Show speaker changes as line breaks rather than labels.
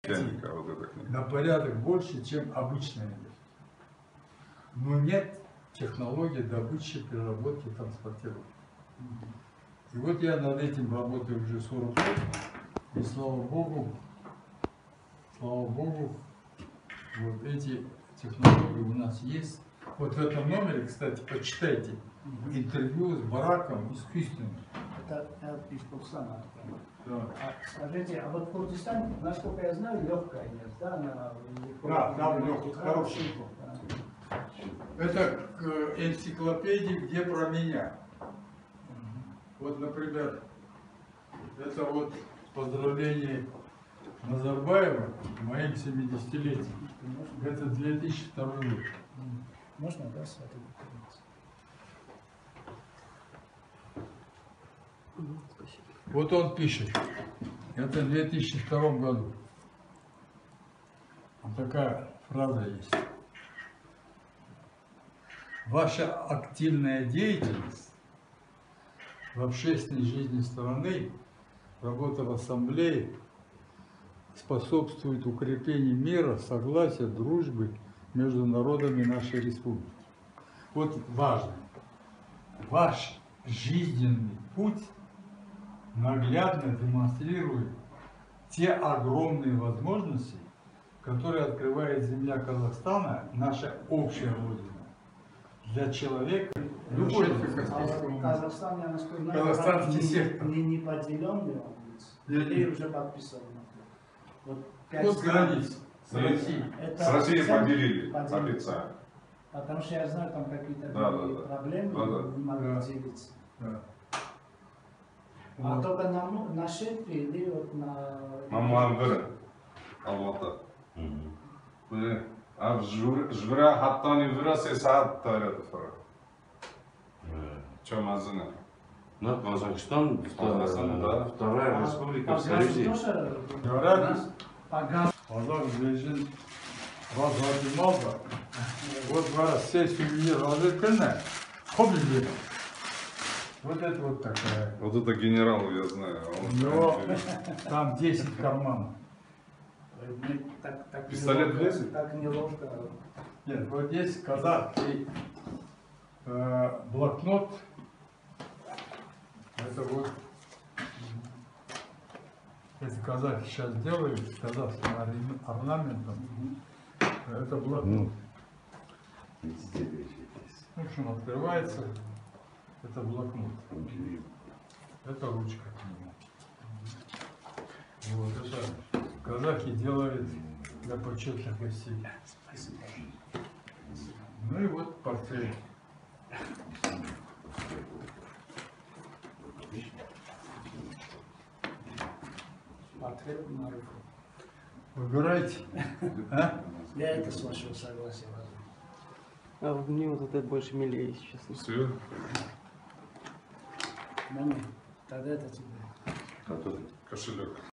Техника, вот эта книга.
На порядок больше, чем обычная нефть. Но нет технологии добычи, переработки, транспортировки. И вот я над этим работаю уже 40 лет, и слава Богу, вот эти технологии у нас есть. Вот в этом номере, кстати, почитайте интервью с Бараком из Хьюстона.
Это из Туркестана.
Да.
Скажите, а вот в Курдистане, насколько я знаю, легкая нефть, да?
Да, там легкая, хороший. Это к энциклопедии, где про меня. Вот, например, это вот поздравление Назарбаева моим 70-летием. Это 2002 год.
Можно, да, смотреть?
Вот он пишет. Это в 2002 году. Вот такая фраза есть. Ваша активная деятельность в общественной жизни страны, работа в ассамблее способствует укреплению мира, согласия, дружбы между народами нашей республики. Вот важно. Ваш жизненный путь наглядно демонстрирует те огромные возможности, которые открывает земля Казахстана, наша общая родина, для человека. Любой
Казахстан, я насколько знаю,
казахстанский сектор.
Не поделенный он или уже подписан. Вот
границ с Россией.
С Россией поделили официально.
Потому что я знаю, там какие-то проблемы, не могу делиться. А только на шефе или вот на...
Мамуамбыр, Алматы. А в Жвра Хаттани Вра Сесад Тарят Фара. Чем азына?
На Казахстан, вторая республика в Союзе.
Говорят, Казах Бежин Разгадималда. Вот раз сессию разыграна, хобби. Вот это вот такая.
Вот это генерал, я знаю.
У него там 10 карманов.
Пистолет влезет?
Так неловко.
Нет, вот здесь казах и блокнот. Это вот, если казахи сейчас делают с казахским орнаментом, это блокнот. В общем, открывается, это блокнот. Это ручка к нему. Вот это казахи делают для почетных гостей. Ну и вот портрет.
Портрет Маруфа.
Выбирайте. А?
Я это с вашего согласия возьму.
А мне вот это больше милее, если честно.
Все.
Тогда это тебе.
Кошелек.